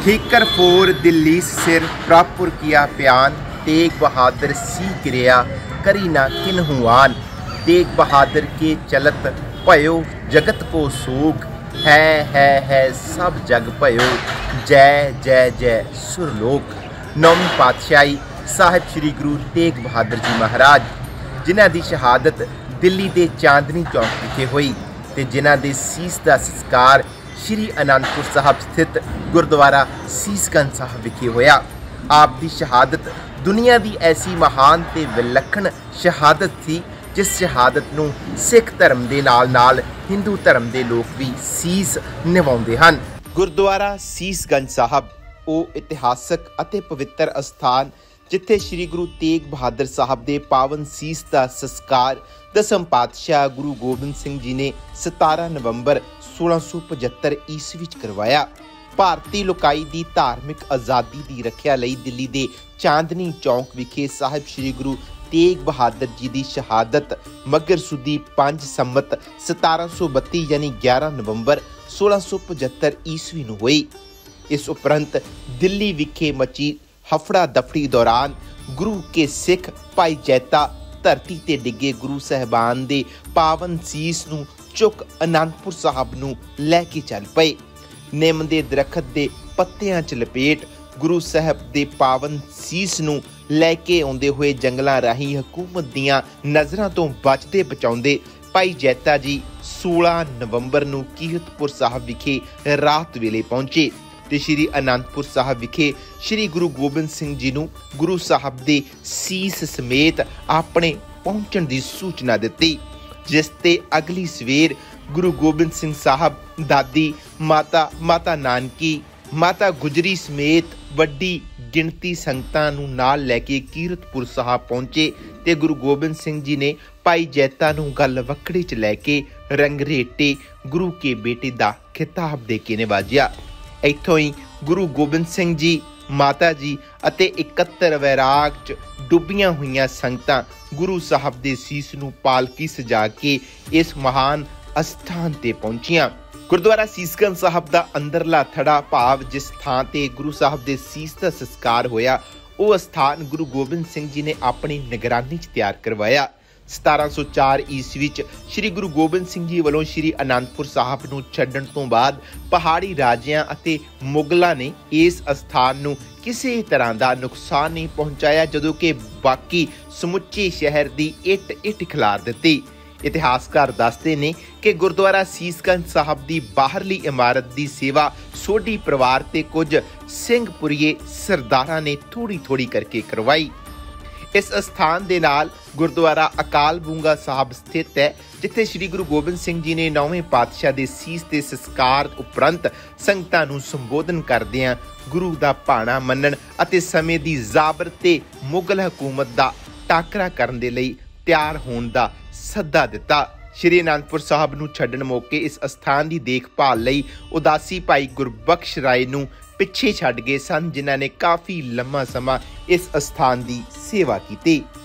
ठीकर four Delhi सिर प्रापुर किया प्यान, तेग बहादुर सी क्रिया करी ना किन्हुआन। तेग बहादुर के चलत भयो जगत को सोग, है सब जग भयो जय जय जय सुरलोक। नौवीं पातशाही साहिब श्री गुरु तेग बहादुर जी महाराज, जिन्हां दी शहादत दिल्ली के चांदनी चौक विखे हुई ते जिन्हां दे सीस का संस्कार श्री आनंदपुर साहब स्थित गुरुद्वारा सीसगंज साहब विखे होया। आप दी शहादत दुनिया की ऐसी महान ते विलक्षण शहादत थी जिस शहादत नूं सिख धर्म के नाल हिंदू धर्म के लोग भी सीस निभाउंदे हन। गुरुद्वारा सीसगंज साहब वो इतिहासक अते पवित्र अस्थान जिथे श्री गुरु तेग बहादुर साहब के पावन सीस का संस्कार दसम पातशाह गुरु गोबिंद सिंह जी ने 17 नवंबर 1675 ईस्वी करवाया। भारतीय लोकाई की धार्मिक आज़ादी की रखिया लई दिल्ली के चांदनी चौक विखे साहिब श्री गुरु तेग बहादुर जी की शहादत मगर सुदी 5 संमत 1732 यानी 11 नवंबर 1675 ईस्वी नूं हुई। इस उपरंत दिल्ली विखे मची हफड़ा दफड़ी दौरान गुरु के सिख भाई जैता धरती ते डिगे गुरु साहबान दे पावन सीस नूं चुक आनंदपुर साहब नूं लैके चल पए। निम दे दरखत दे पत्तियां च लपेट गुरु साहब दे पावन सीस नूं लैके आउंदे होए जंगलां राही हुकूमत दियां नज़रां तो बचदे बचाउंदे भाई जैता जी 16 नवंबर नूं कीरतपुर साहब विखे रात वेले पहुंचे ते श्री आनंदपुर साहब विखे श्री गुरु गोबिंद सिंह जी नूं गुरु साहब दे सीस समेत अपने पहुंचण दी सूचना दित्ती, जिस ते अगली सवेर गुरु गोबिंद सिंह साहब दादी माता नानकी माता गुजरी समेत वड्डी गिणती संगतां नूं नाल लैके कीरतपुर साहब पहुंचे ते गुरु गोबिंद सिंह जी ने भाई जैता नूं गल वकड़े च लैके रंगरेटे गुरु के बेटे दा खिताब दे के नवाजिया। इत्थों ही गुरु गोबिंद सिंह जी माता जी अते 71 वैराग च डुबियां हुई संगतां गुरु साहब दे सीस नूं पालकी सजा के इस महान अस्थान ते पहुंचियां। गुरुद्वारा सीसगंज साहब दा अंदरला थड़ा भाव जिस थां ते गुरु साहब दे सीस दा संस्कार होया वो अस्थान गुरु गोबिंद सिंह जी ने अपनी निगरानी च तैयार करवाया। 1704 ईस्वी च श्री गुरु गोबिंद सिंह जी वालों श्री आनंदपुर साहब नूं छड्डण तों बाद पहाड़ी राजियां अते मुगलां ने इस अस्थान नूं किसी तरह का नुकसान नहीं पहुंचाया, जदों कि बाकी समुचे शहर की इट खिलार दित्ती। इतिहासकार दसदे ने कि गुरुद्वारा सीसगंज साहब की बाहरली इमारत की सेवा सोढी परिवार ते कुछ सिंहपुरीए सरदारां ने थोड़ी करके करवाई। इस स्थान दे नाल गुरुद्वारा अकाल बूंगा साहब स्थित है, जिथे श्री गुरु गोबिंद सिंह जी ने 9वें पातशाह दे सीस ते संस्कार उपरंत संगतां नूं संबोधन करदिआं गुरु दा भाणा मनण अते समय दी ज़ाबर ते मुगल हुकूमत दा टाकरा करन दे लई तैयार होण दा सद्दा दिता। श्री आनंदपुर साहब नूं छड्डण मौके इस अस्थान की देखभाल लई उदासी भाई गुरबख्श राय नूं पिछे छड्ड गए सन, जिन्हां ने काफ़ी लंबा समा इस अस्थान की सेवा की।